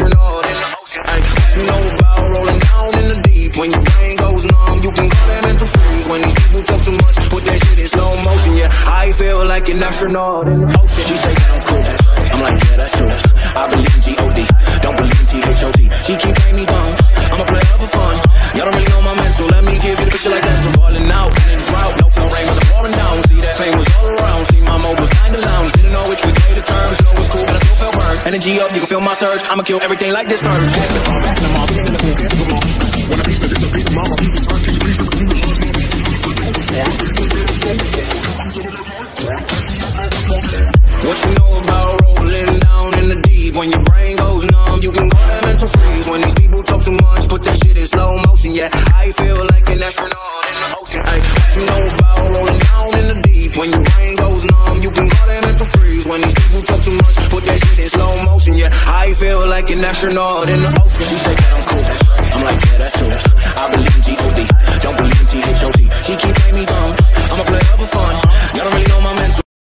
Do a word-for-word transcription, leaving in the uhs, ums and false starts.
astronaut in the ocean. Ay, what you know about rolling down in the deep? When your brain goes numb, you can call that mental freeze. When these people talk too much, put that shit in slow motion. Yeah, I feel like an astronaut in the ocean. She say that I'm cool, I'm like, yeah, that's true. I believe in G O D, don't believe in T H O T. She keep playing me dumb, I'm a player for fun. Y'all don't really know my mental, let me give you the picture like that. So falling out, in the drought, no flow rain was pouring down. See that pain was all around, see my mode was kinda lounge. Didn't know which way day to turn, snow was cool, but I still felt burned. Energy up, you can feel my surge, I'ma kill everything like this merge. What you know about rolling down in the deep? When your brain goes numb, you can call that mental freeze. When these people talk too much, put that shit in slow motion. Yeah, I feel like an astronaut in the ocean. Ay, what you know about rolling down in the deep? When your brain goes numb, you can call that mental freeze. When these people talk too much, put that shit in slow motion. Yeah, I feel like an astronaut in the ocean. She say that I'm cool, I'm like, yeah, that's true. I believe in G O D, don't believe in T H O T. She keep playing me dumb, I'm a player for fun. Y'all don't really know my